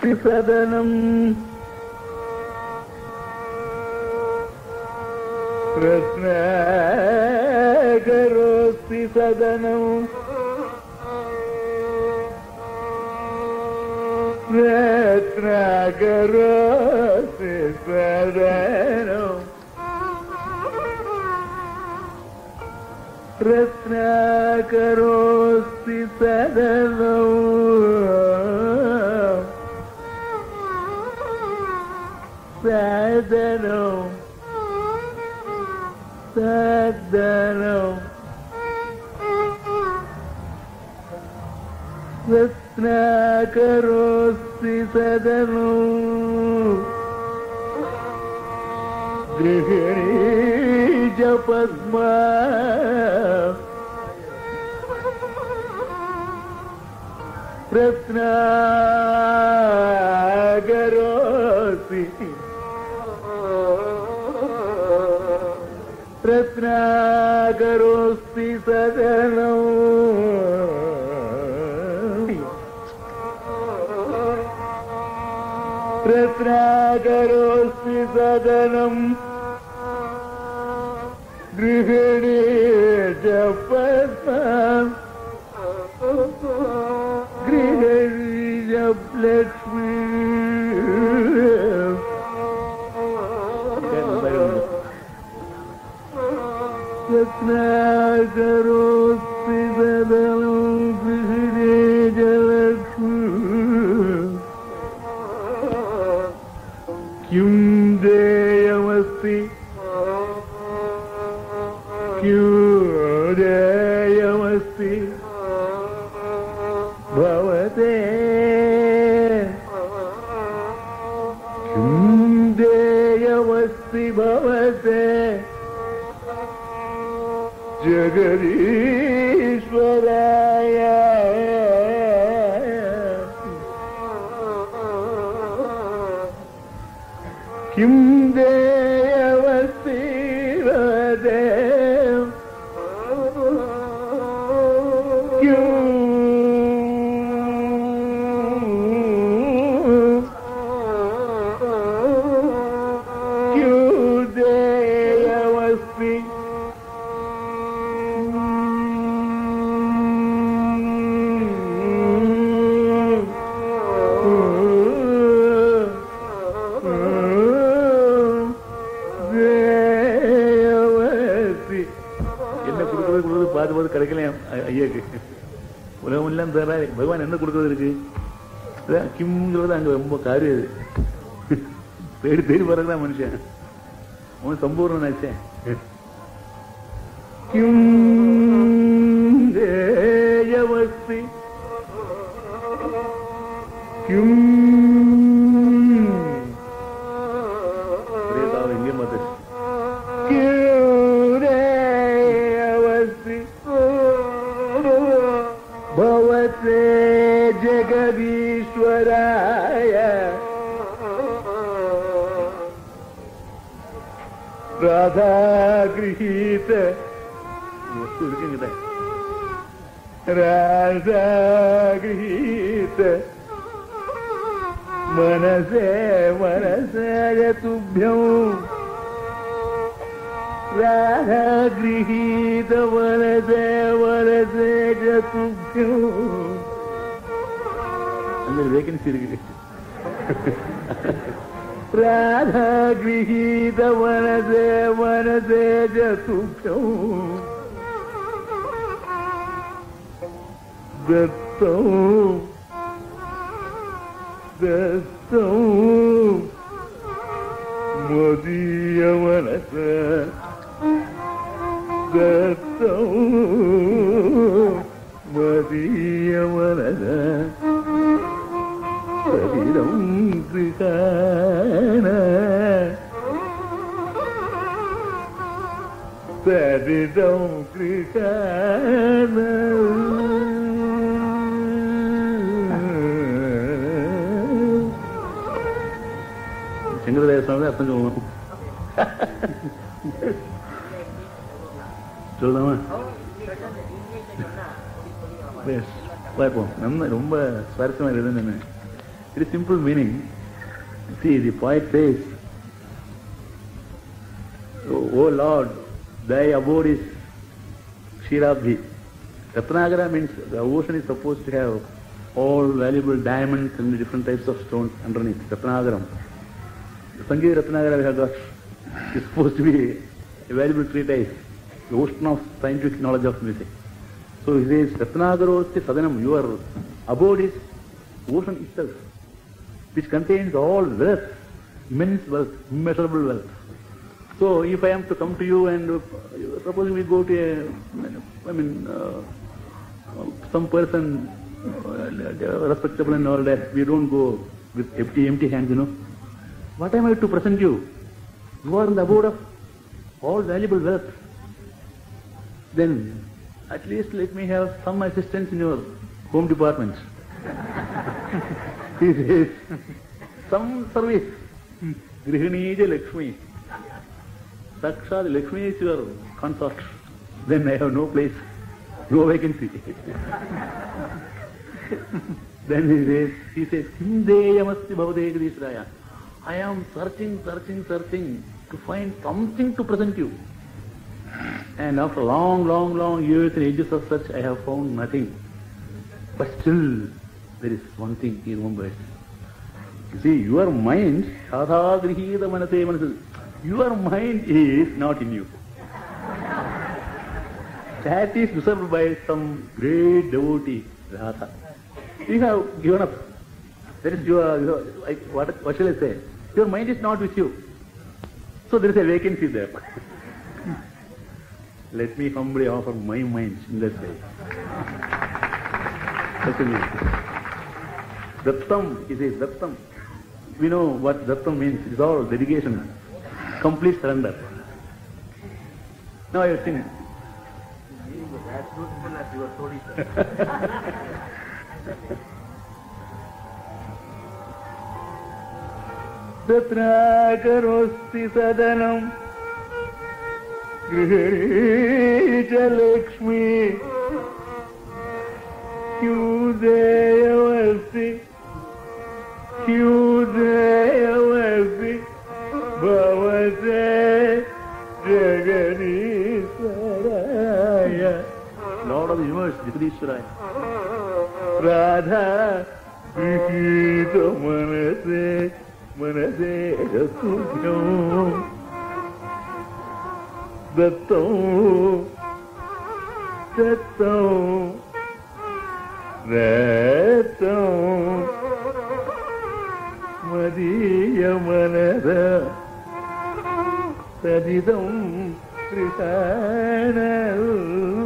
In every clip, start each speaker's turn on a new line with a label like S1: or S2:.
S1: சதனம் ரத்னாகரோஸ்தி சதனம் ரத்னாகரோஸ்தி சதனம் ரத்னாகரோஸ்தி சதனம் சதனம் சதனம் ரத்னாகரோஸ்தி சதனம் கிருஹணீஜ பத்மா ரத்னாகரோஸ்தி ரத்னாகரோஸ்தி சதனம் ரத்னாகரோஸ்தி சதனம் கிருஹணீஜ பத்மா கிருஹணீஜ லக்ஷ்மி ரத்னாகரோஸ்தி சதனம் கிருஹணீஜ லக்ஷ்மி கிம் தேயமஸ்தி கியூதேயமஸ்தி பவதே கிம் தேயமஸ்தி பவதே ஜகதீஸ்வராய கிம் தேயமஸ்தி பவதே கிடைக்கலாம் ஐயாக்கு உலகம் எல்லாம் தர பகவான் என்ன கொடுக்கறது இருக்கு கிம்ங்கிறது அங்க ரொம்ப காரியம் அது தேடி தேடி வர்றதுதான் மனுஷன் அவன் சம்பூர்ணன் ஆச்சேன் கிம் தேயமஸ்தி கிம் இங்கே மாதிரி भवते जगदीश्वराय राधा गृहीत राधा गृहीत मनसे मनसे तुभ्यं राधा गृहीत वरदे वरदे तुभ्यो अंदर वेकेंसी इरुक्कुது राधा गृहीत वरदे वरदे तुभ्यो दत्तो दत्तो मदीय मनसा दत्तो मदीय मनसा शरीरं कृतान शरीरं कृतान செங்கடேச சுவாமி அர்த்தம் சொல்லணும் சொல்லலாமா? பார்ப்போம். நம்ம ரொம்ப சுவாரஸ்யமா இருக்குதுன்னு Very simple meaning. See, the poet says, O Lord, thy abode is Kshetrabhi. Ratnagara means the ocean is supposed to have all valuable diamonds and different types of stones underneath. Ratnagaram. The Sangeeta Ratnagara we have got is supposed to be a valuable treatise, the ocean of scientific knowledge of music. So he says, Ratnagarosti Sadanam, your abode is ocean itself, which contains all wealth, immense wealth, immeasurable wealth. So if I am to come to you and suppose we go to some person respectable and all that, we don't go with empty hands, What am I to present you? You are in the abode of all valuable wealth. Then at least let me have some assistance in your home department. He says, some service. Grihanija Lakshmi. Sakshat Lakshmi is your consort. Then I have no place, no vacancy. Then he says, Hindeyamasti Bhavadegrishraya. I am searching to find something to present you. And after long years and ages of such, I have found nothing. But still, there is one thing he remembers. You see, your mind, your mind is not in you. That is deserved by some great devotee, Radha. You have given up. That is what shall I say? Your mind is not with you. So there is a vacancy there. Let me humbly offer my mind in that way. Dattam, he says, Dattam. We know what Dattam means. It is all dedication, complete surrender. Now I have seen it.
S2: As beautiful as your story, sir.
S1: Ratnagarosti Sadanam Grihanija Lakshmi Hyudayavasti Bhavate Jaganisaraya. Lord of the universe, Jagadishwaraya. Radha Vihita Manase Rasubhyam Dattam Rattam Madhya Manasa Sadidam Krishana.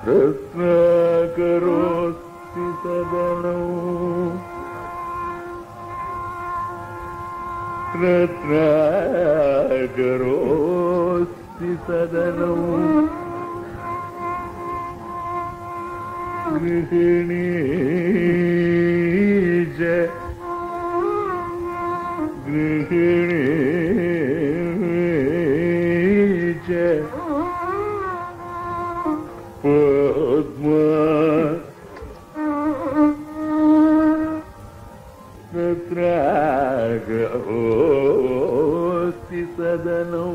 S1: रत्नाकरोऽस्ति सदनौ रत्नाकरोऽस्ति सदनौ गृहिणी च गृहिणी च पद्मा तत्रागोऽस्ति सदनौ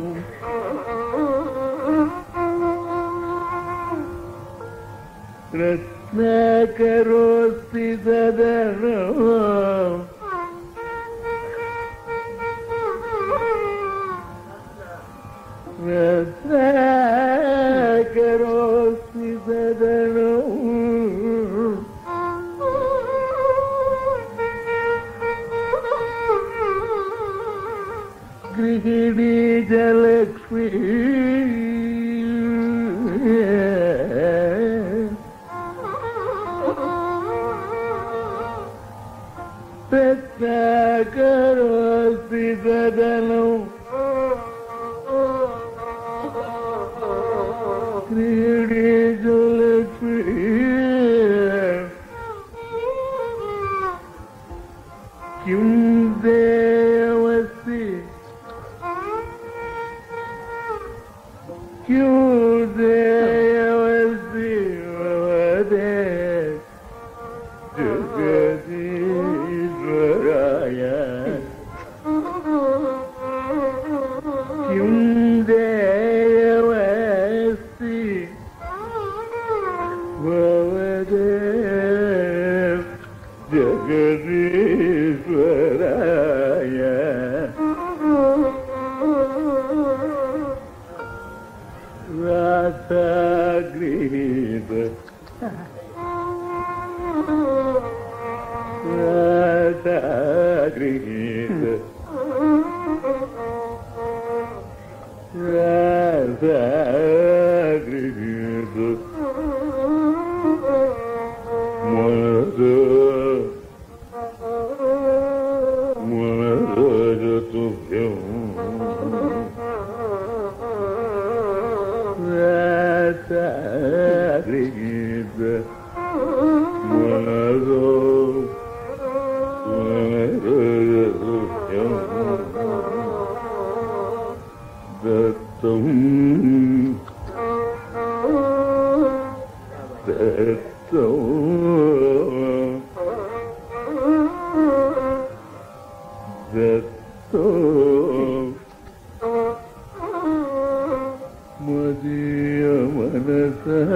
S1: रत्नाकरोऽस्ति सदनौ रत्नाकरोऽस्ति सदनौ गृहिणी जलक्ष्मी रत्नाकरोऽस्ति सदनौ गृहिणी जलक्ष्मी किं देवस्ति क्यों देवस्ति भवते जगदीश्वराय किं देवस्ति भवते जगदीश्वराय राधागृहीत राधागृहीत राधागृहीत मनोजतुभ्यं राधागृहीत मनोजतुभ्यं दत्तं दत्तो मदीय मनसः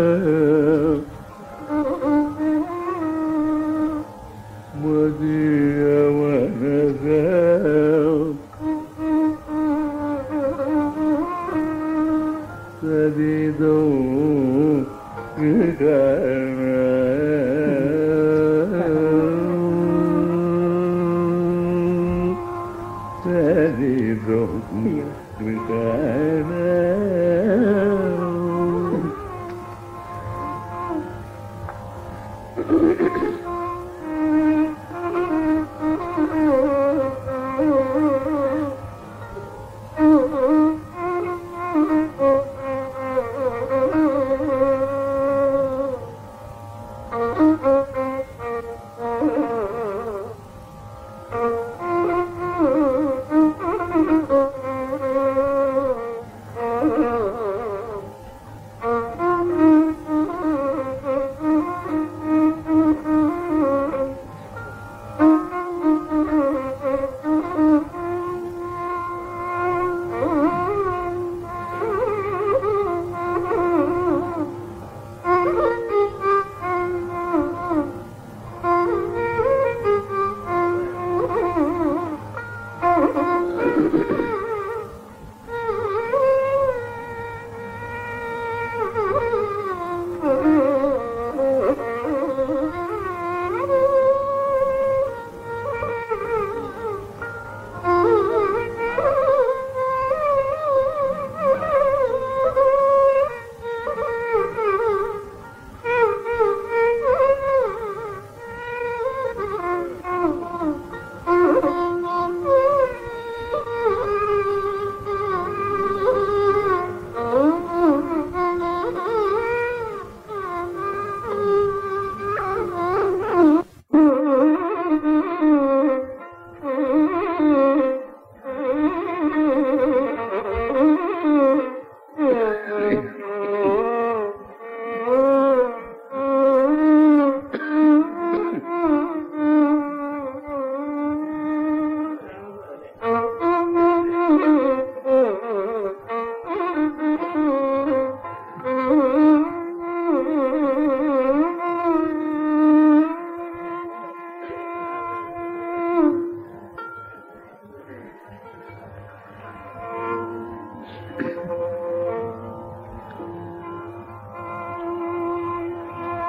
S1: मदीय मनसः सदिदौ सदिदौ Krishna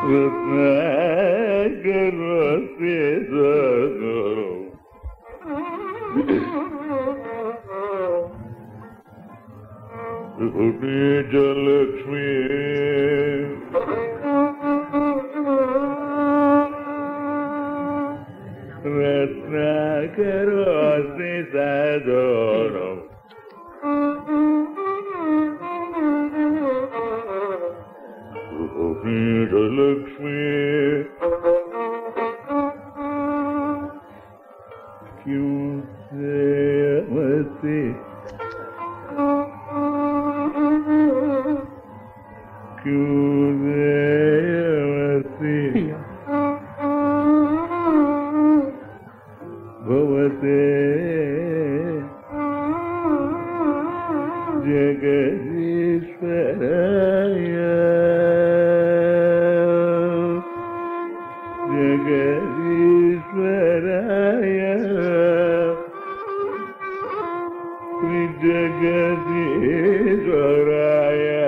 S1: Jalaxmi Ratnakarosmi Sadoram Jalaxmi Kyusayamasi Kyusayamasi Bhavate Jagadishwaraya Jagadishwaraya Jagadishwaraya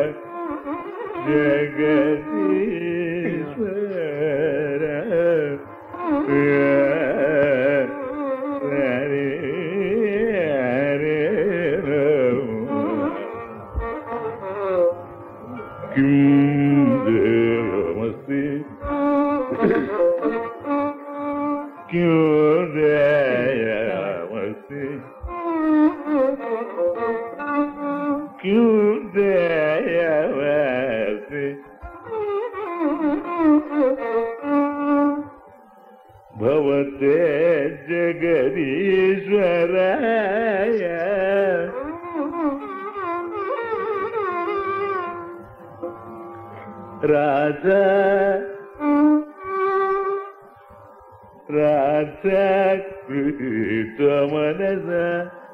S1: Bhavate Jagadishwaraya Raja Krita Manasa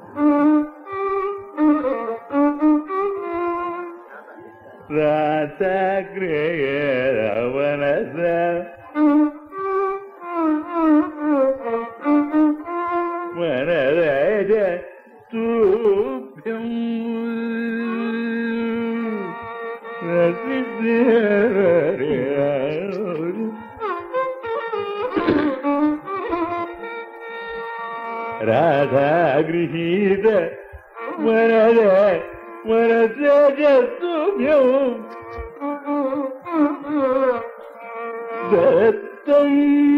S1: Raja Krita Manasa Manaraja Tubhyam Radha Grihita Manaraja Tubhyam Dattam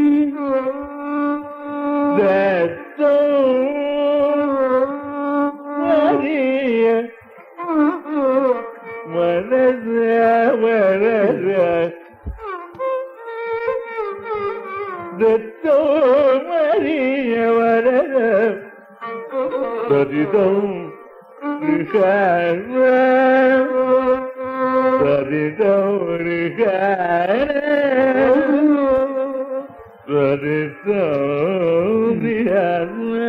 S1: Maria Manasa Dattam Maria Manasa Saditam Rishana Saditam Rishana Saditam Rishana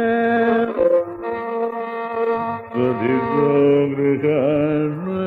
S1: Saditam Rishana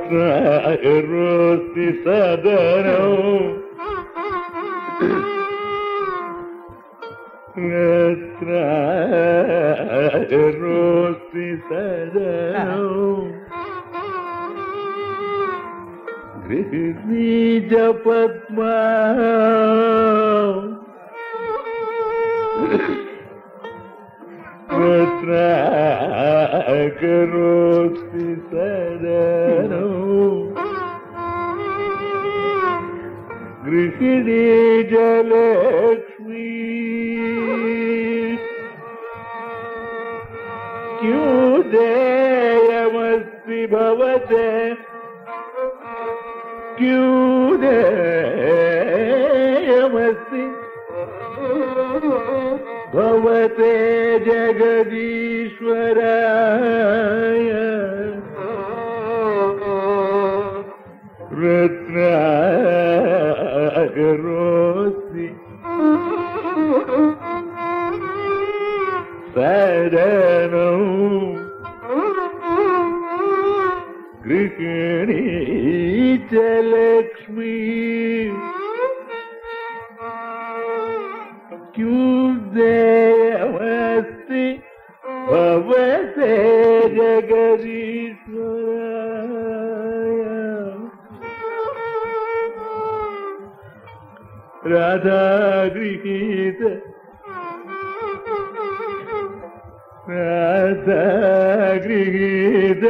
S1: ரத்னாகரோஸ்தி Sadanam ரத்னாகரோஸ்தி Sadanam கிருஹ்ணீஜ Padma ரத்னாகரோஸ்தி Sadanam கிருஹ்ணீஜ Lakshmi क्योदेयमस्ति भवते क्योदेयमस्ति भवते जगदीश्वराय रत्नाकरोस्ति சரணம் கிருஹ்ணீச்ச லக்ஷ்மீ क्योदेयमस्ति भवते जगदीश्वराय राधा गृहीत गृहीत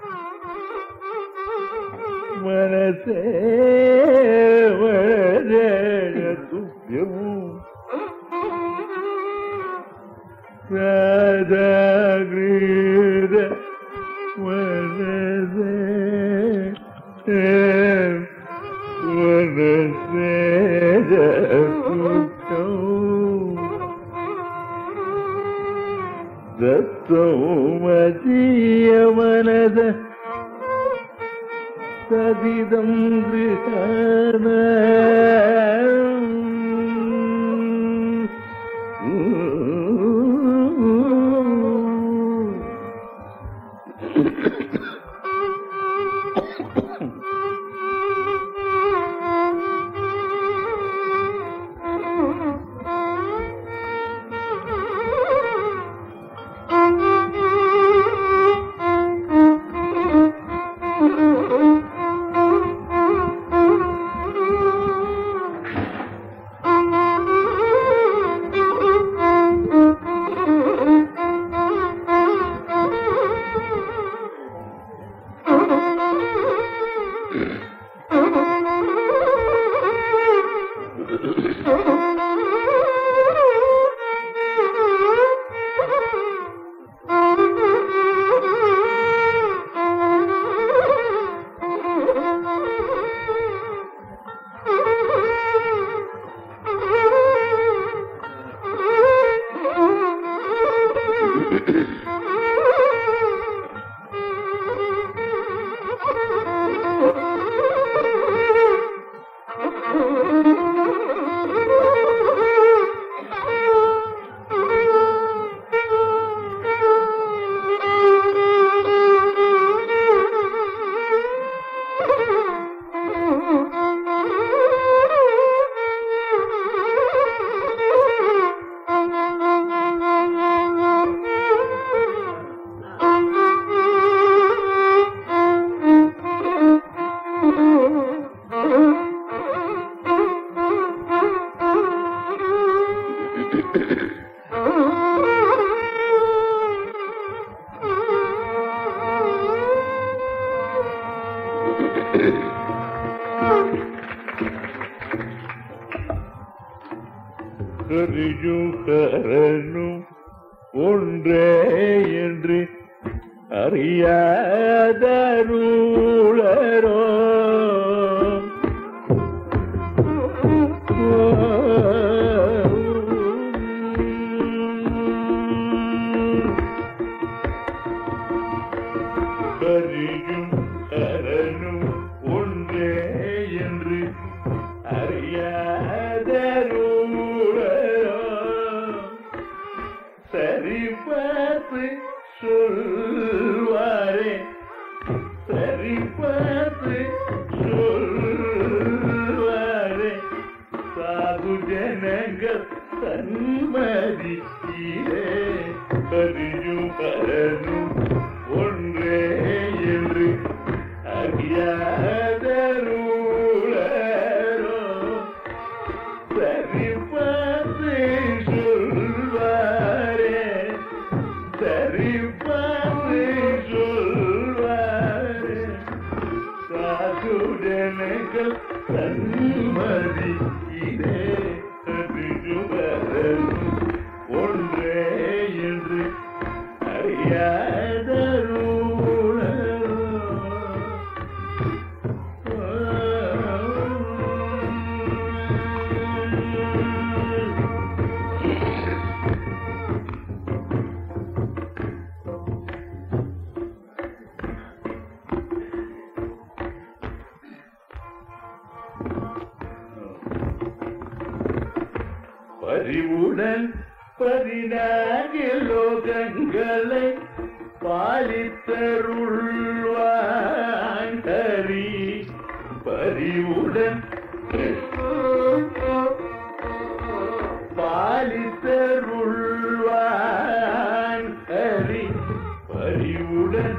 S1: मनसे तुभ्यं राधा गृहीत मनसे तुभ्यं दत्तोमदीयमनद सदिदं गृहाण ஹரியும் ஒன்றே என்று அறியாதருளரோ ஹரியும் ஹரனும் ஒன்றே என்று அறியாதருளரோ சரி பார்த்து சொல்வாரே சரி பார்த்து ஜனங்கள் தன்மதியிலே பதியும் பரனும் ஒன்றே என்று அறியாதருளரோ சரிபார்த்து சொல்வாரே சரிபார்த்து சொல்வாரே சாசுடனங்கள் தன்மதி இதே ஒன்றே என்று அறியாதருளரோ பரிவுடன் 14 லோகங்களை பாலித்தருள்வான் ஹரி பரிவுடன் பாலித்தருள்வான் ஹரி பரிவுடன்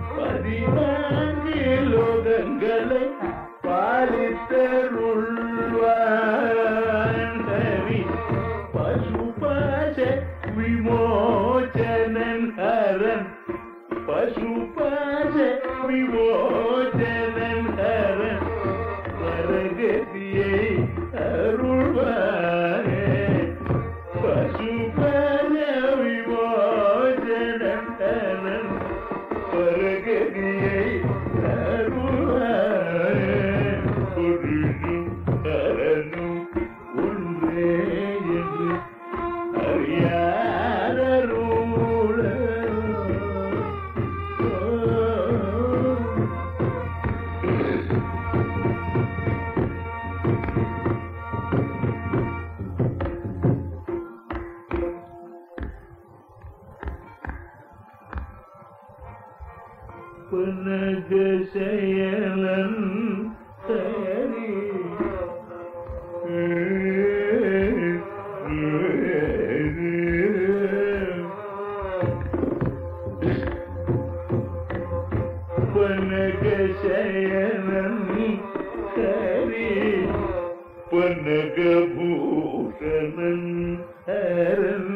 S1: 14 லோகங்களை பாலித்தருள்வான் ஹரி பசுபாச விமோச்சனன் ஹரன் பசுபாச விமோச்சனன் ஹரன் பரகதியை அருள்வாரே பசுபாச விமோச்சனன் ஹரன் பரகதியை அருள்வாரே புருஷும் ஹரனும் ஒன்றே என்று பனகசயனன் ஹரி பனகசயனன் ஹரி பனகபூஷணன் ஹரன்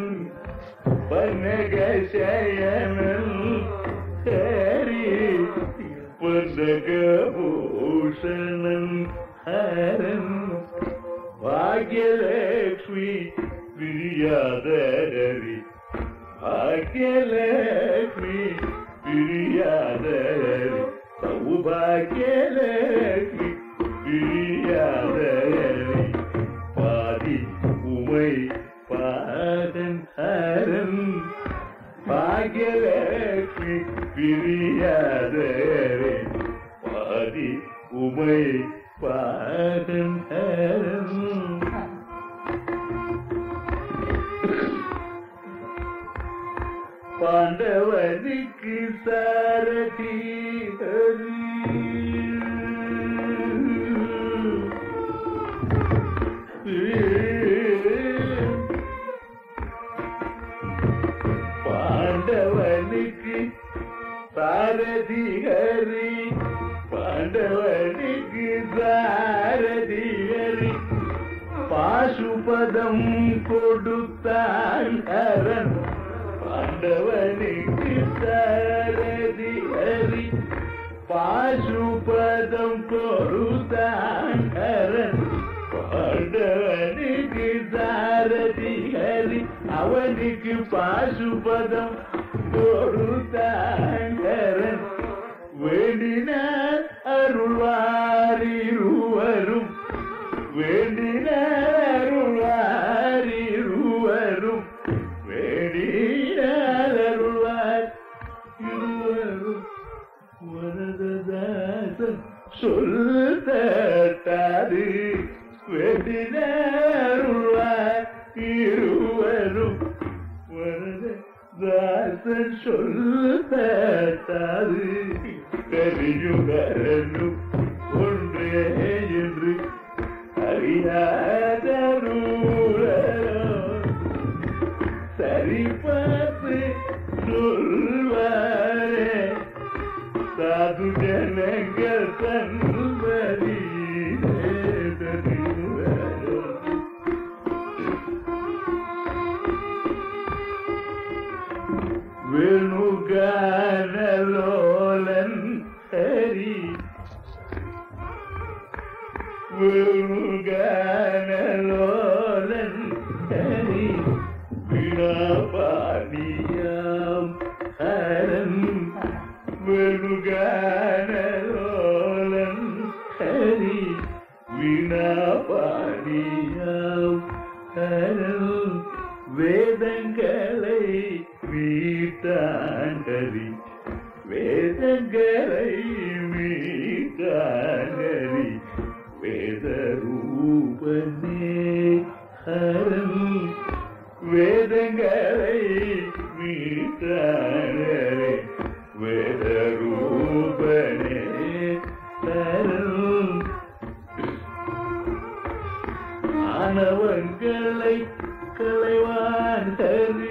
S1: பனகசயனன் ஹரி பனகபூஷணன் ஹரன் பாக்யலக்ஷ்மி பிரியாதரி பாக்யலக்ஷ்மி பிரியாதரி சௌபாக்யலக்ஷ்மி பிரியாதரி பாதி உமை பாதன் ஹரன் பாக்யலக்ஷ்மி பிரியாதரி பாதி உமை பாதன் ஹரன் பாண்டவனுக்கு சாரதி ஹரி பாண்டவனுக்கு சாரதி ஹரி பாண்டவனுக்கு சாரதி ஹரி பாசுபதம் கொடுத்தான் ஹரன் பாண்டவனுக்கு சாரதி ஹரி பாசுபதம் கொடுத்தான் ஹரன் பாண்டவனுக்கு சாரதி ஹரி அவனுக்கு பாசுபதம் கொடுத்தான் ஹரன் வேண்டினார் அருள்வாரிருவரும் வேண்டினார் அருள்வாரிருவரும் வேண்டினார் அருள்வார் இருவரும் வரததாசன் சொல்தாது வேண்டினார் அருள்வார் இருவரும் வரததாசன் சொல்தாது கலியுகரனும் ஒன்றே என்று அறியாதரும் வேணுகானலோலன் ஹரி வீணாபாணியாம் ஹரன் வேணுகானலோலன் ஹரி வீணாபாணியாம் ஹரன் வேதங்களை மீட்டாண்டரி வேதங்களை மீட்டாண்டரி வேதரூபனே ஹரன் வேதங்களை மீட்டாண்டரி வேதரூபனே ஹரன் ஆனவங்களை களைவான் ஹரி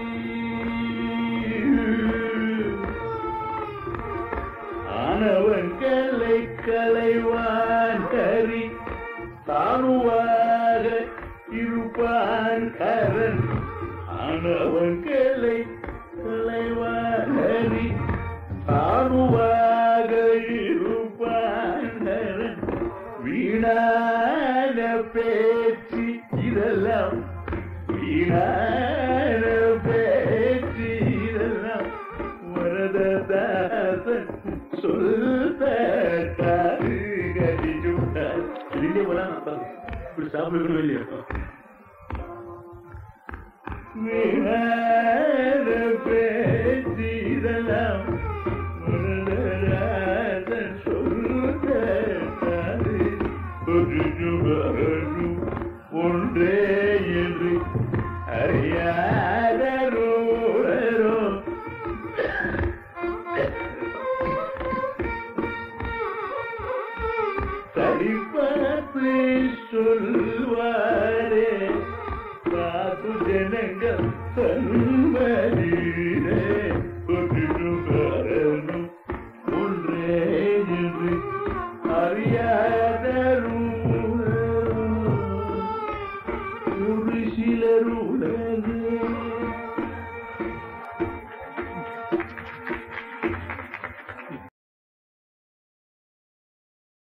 S1: ஆனவங்களை களைவான் ஹரி தானுவாக இருப்பான் ஹரன் ஆனவங்களை களைவான் ஹரி தானுவாக இருப்பான் ஹரன் வீணான பேச்சு இதெல்லாம் வீணான பேச்சு இதெல்லாம் வரததாசன் சொல்லிட்டாரு கடிச்சுட்டார் இதுலே போலாம் இப்படி சாப்பிடணும் இல்லையா வீணான பேச்சு இதெல்லாம் வரததாசன் சொல்லிட்டாரு ஒரு ஜுகரும் ஒன்றே என்று அறியாதரோ சரிபார்த்து சொல்வாரே சாது ஜனங்கள் சன்மதிரே